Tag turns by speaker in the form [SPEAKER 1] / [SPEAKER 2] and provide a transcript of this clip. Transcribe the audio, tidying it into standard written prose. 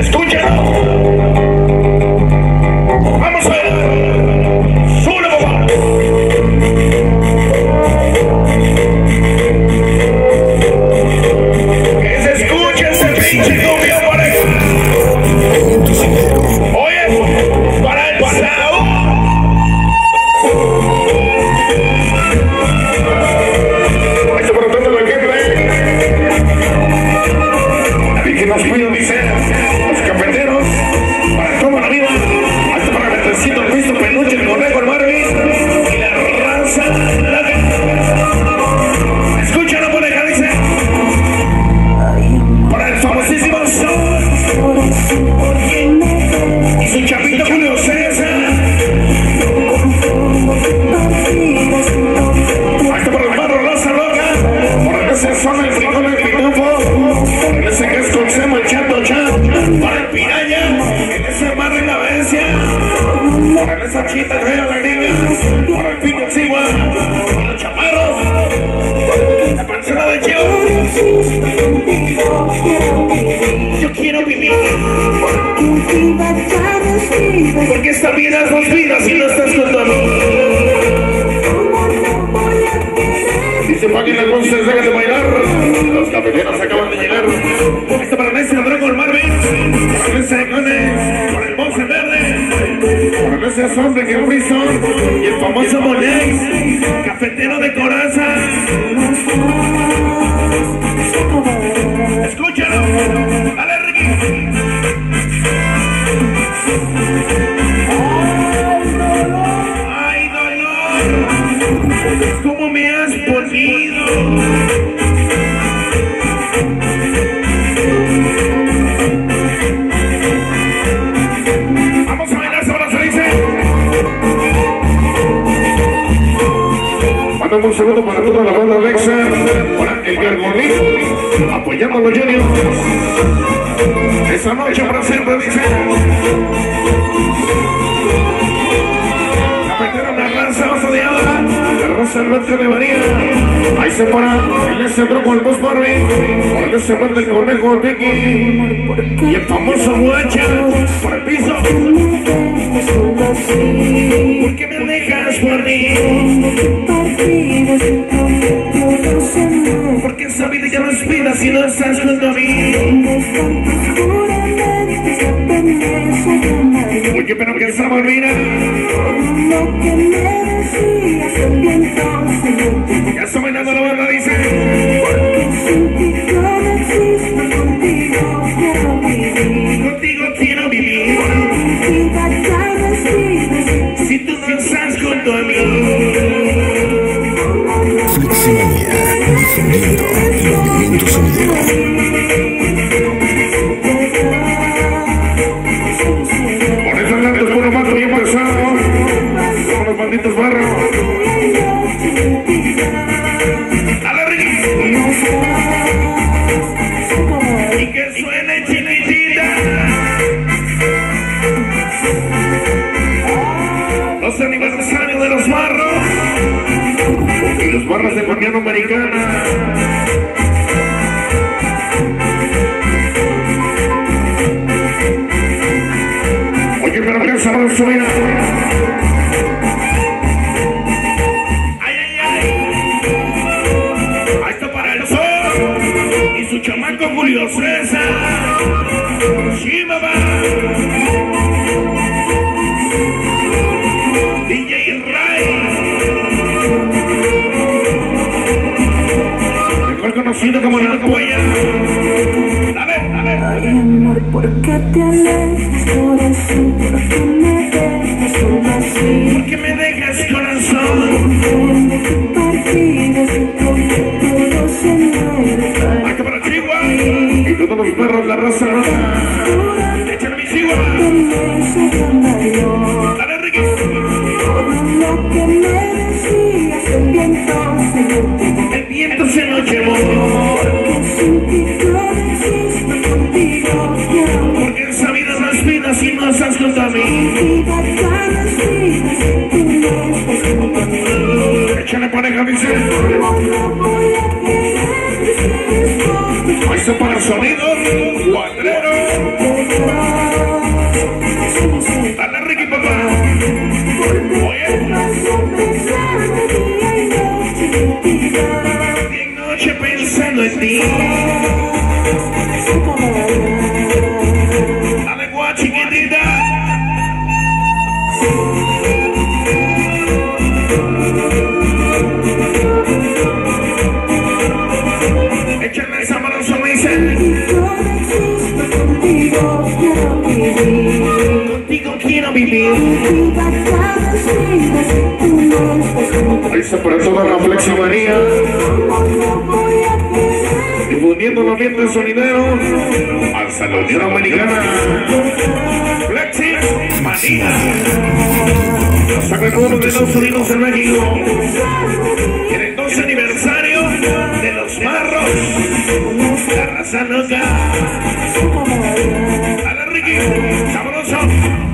[SPEAKER 1] Escucha. Vamos a ver. Sube, papá. Que se escuche ese pinche cumbia pareja. Oye, para el pasado. Ahí está por tanto la gente. Nadie que nos cuida, dice. Los cafeteros. Para toda la vida. Hasta para el recito, el visto, peluche, el conejo, el Marvin. Y la raza. Escúchalo, pareja, dice. Para el famosísimo Sol. Y su chapito Julio César. Hasta para el barro Rosa Roca. Por ese son el frijol, el pitufo. En ese que es con semo, el chato chat. Para el piraña. En ese mar en la bestia. Para esa chita fea, la gringa. Para el pico Sigua. Para los chaparros. La pancera de Cheo. Yo quiero vivir. Porque esta vida es dos vidas y no estás contando. Dice Paqui la Conce, déjate bailar. Los cafeteros acaban de llegar. Esto para Messi, el Dragon Marvin. Para ese Cone. Para el Monse Verde. Para ese hombre que es Brison. Y el famoso Monex. Cafetero de coraza. Escúchalo. Dale, Ricky. Ay, dolor. ¿Cómo me has ponido? Vamos a bailar, ahora se dice. Mándame un segundo para toda la banda Alexa, para el Gargonito, apoyando a los Juniors. Esa noche para siempre, dice. Cafetero, la raza odiada, la raza norte de María. Ahí se para, él se entró con el Boss Marvin, por ese parte el conejo Vicky. Y el famoso Guacha, por el piso. ¿Por qué me dejas por mí? Porque esa vida ya no es vida si no estás junto a mí. Oye, pero que esa volvina. Ya está bailando la banda, dice. Contigo quiero vivir. Si tú no estás junto a mí.
[SPEAKER 2] Fleximania, difundiendo el movimiento sonidero.
[SPEAKER 1] Por eso andan con unos matos bien pesados. Son los malditos barros. ¡Dale, Ricky! Y que suene chinitita. Los aniversarios de los barros. Y los barros de Guardiano Americana. Oye, pero que esa su vida. Ay, ay, ay. Ahí está para el sol. Y su chamaco Julio César. Sí, mamá. DJ Ray. Mejor conocido como la Cuella. Dale, dale.
[SPEAKER 3] Ay, amor, ¿por qué te alejas, corazón? ¿Por qué me dejas solo así?
[SPEAKER 1] ¿Por qué me dejas, corazón?
[SPEAKER 3] Entiendo tu partida, siento que todo se muere.
[SPEAKER 1] Acá para Chihuahua. Y todos los perros, la raza roja. Échale mi Chihuahua. Dale, Ricky.
[SPEAKER 3] Todo lo que me decías, el viento se lo llevó. Porque sin ti todo existe contigo.
[SPEAKER 1] Porque esa vida no es vida si no estás junto a mí. Échale pareja, dice. Ahí se para el sonido. Cuadrero. Dale, Ricky, papá. Oye. Día y noche pensando en ti. Dale, guachi, chiquitita. Échale esa mano, sonrisa. Contigo quiero vivir. Dice por eso la reflexionaría. Difundiendo el ambiente sonidero. Hasta la Unión Americana. Flexi Manía. Saca el pueblo de Estados Unidos en México. En el 12 aniversario de los Marros. La raza loca. A la Ricky, sabroso.